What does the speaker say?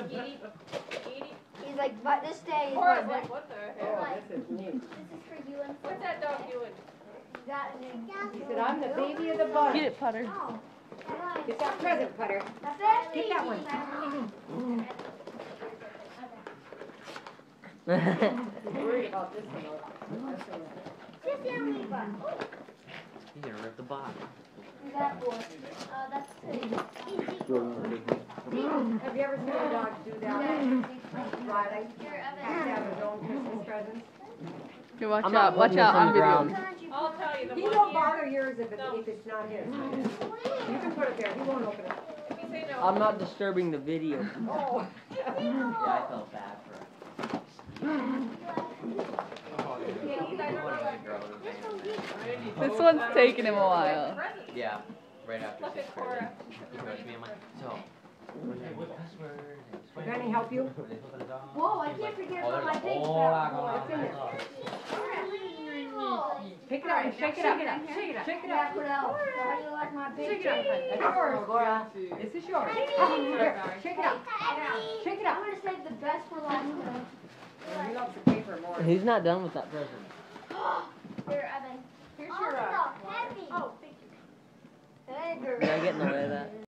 He's like, but this day is Cora, my like, what the hell? Oh, this is neat. This is for you and What's that dog doing? He said, I'm the baby of the bunch. Get it, Putter. Oh. Get that present, Putter. That's it? Get that one. He's worried about this one. Sit down, Eva. He's gonna rip the bottom. That boy. That's Have you ever seen a dog do that? Riley? Have to have his own Christmas presents? Okay, watch I'm out, not watch putting out, this on on the video. ground. I'll tell you, the He one won't year, bother yours if it's not his. You can put it there. He won't open it. if you say no. I'm not disturbing the video. Oh. Yeah, I felt bad for This one's taking him a while. Yeah, right after Look at 6th Cora. grade. He goes to me, I'm like, so, what cuss words? Can I help you? Whoa, I can't forget Oh, about my there's a big whole fat lot boy. going What's in on. Pick it up and shake it up. Shake it up. Shake it Yeah, up. put out. How do you like my big Shake it up. That's yours, Cora. This is yours. Here, shake it up. Shake it I'm up. gonna save the best for last. He loves the paper more. He's not done with that present. Here, Evan. Here's your, Oh, oh, thank you. Hey, girl. Did I get in the way of that?